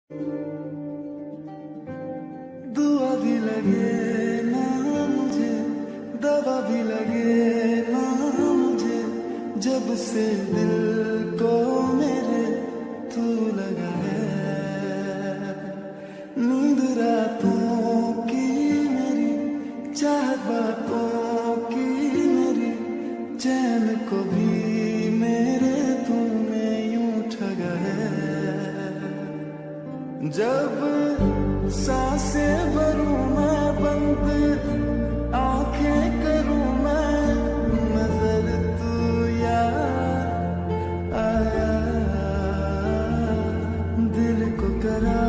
दुआ भी लगे ना मुझे, दवा भी लगे ना मुझे, जब से दिल को मेरे तू लगा है। नींद रातों की मेरी, चाहत बातों की मेरी, चैन को भी मेरे तूने यूं ठगा है। जब सांसें भरूं मैं बंद, आंखें करूं मैं नजर, तू याद आया, दिल को करा